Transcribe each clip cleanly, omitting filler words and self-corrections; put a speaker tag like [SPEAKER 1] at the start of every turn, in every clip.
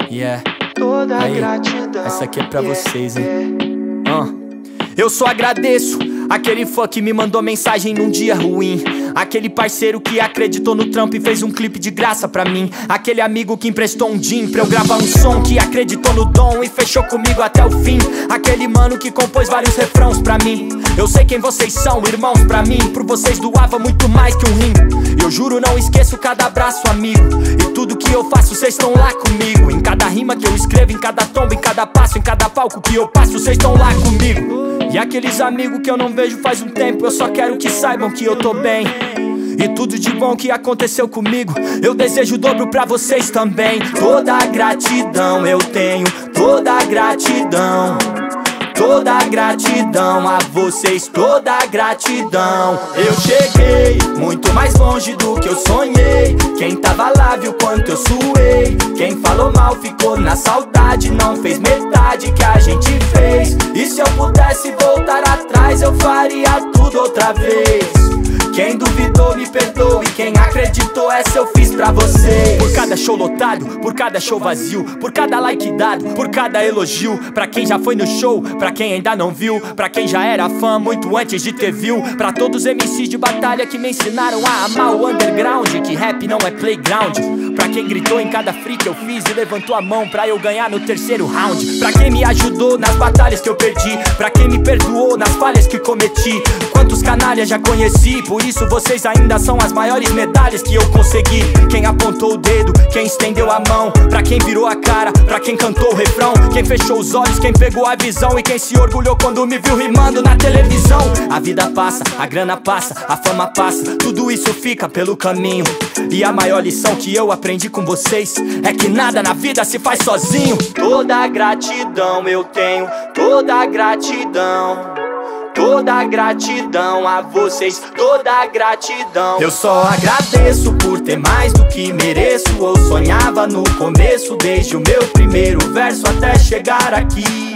[SPEAKER 1] Yeah.
[SPEAKER 2] Toda
[SPEAKER 1] Aí,
[SPEAKER 2] gratidão.
[SPEAKER 1] essa aqui é pra vocês, hein? Eu só agradeço aquele fã que me mandou mensagem num dia ruim, aquele parceiro que acreditou no trampo e fez um clipe de graça pra mim, aquele amigo que emprestou um din pra eu gravar um som, que acreditou no dom e fechou comigo até o fim, aquele mano que compôs vários refrãos pra mim. Eu sei quem vocês são, irmãos pra mim, por vocês doava muito mais que um rim. Eu juro não esqueço cada abraço amigo, e tudo que eu faço vocês estão lá comigo. Em cada rima que eu escrevo, em cada tombo, em cada passo, em cada palco que eu passo, vocês estão lá comigo. E aqueles amigos que eu não vejo faz um tempo, eu só quero que saibam que eu tô bem. E tudo de bom que aconteceu comigo, eu desejo o dobro pra vocês também. Toda a gratidão eu tenho, toda a gratidão. Toda a gratidão a vocês, toda a gratidão. Eu cheguei muito mais longe do que eu sonhei. Quem tava lá viu quanto eu suei. Quem falou mal ficou na saudade, não fez metade que a gente fez. E se eu pudesse voltar atrás, eu faria tudo outra vez. Quem duvidou me perdoe, quem acreditou essa eu fiz pra vocês. Por cada show lotado, por cada show vazio, por cada like dado, por cada elogio. Pra quem já foi no show, pra quem ainda não viu, pra quem já era fã muito antes de ter view. Pra todos os MCs de batalha que me ensinaram a amar o underground, que rap não é playground. Pra quem gritou em cada free que eu fiz e levantou a mão pra eu ganhar no terceiro round. Pra quem me ajudou nas batalhas que eu perdi, pra quem me perdoou nas falhas que cometi. Quantos canalhas já conheci, por isso vocês ainda são as maiores medalhas que eu consegui. Quem apontou o dedo, quem estendeu a mão, pra quem virou a cara, pra quem cantou o refrão, quem fechou os olhos, quem pegou a visão e quem se orgulhou quando me viu rimando na televisão. A vida passa, a grana passa, a fama passa, tudo isso fica pelo caminho. E a maior lição que eu aprendi com vocês é que nada na vida se faz sozinho. Toda a gratidão eu tenho, toda a gratidão. Toda a gratidão a vocês, toda a gratidão. Eu só agradeço por ter mais do que mereço, ou sonhava no começo, desde o meu primeiro verso até chegar aqui.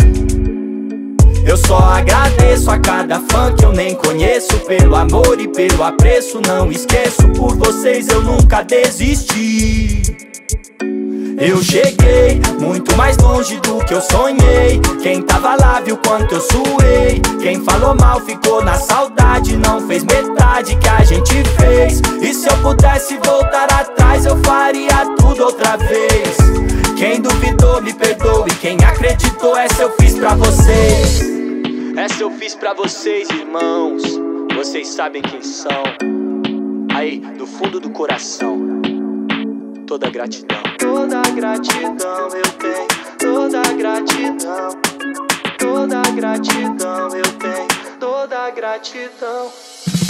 [SPEAKER 1] Eu só agradeço a cada fã que eu nem conheço, pelo amor e pelo apreço. Não esqueço, por vocês eu nunca desisti. Eu cheguei muito mais longe do que eu sonhei. Quem tava lá viu quanto eu suei. Quem falou mal ficou na saudade, não fez metade que a gente fez. E se eu pudesse voltar atrás, eu faria tudo outra vez. Quem duvidou me perdoe, quem acreditou essa eu fiz pra vocês. Essa eu fiz pra vocês, irmãos. Vocês sabem quem são. Aí, do fundo do coração, toda a gratidão. Toda a gratidão eu tenho, toda a gratidão. Toda a gratidão eu tenho, toda a gratidão.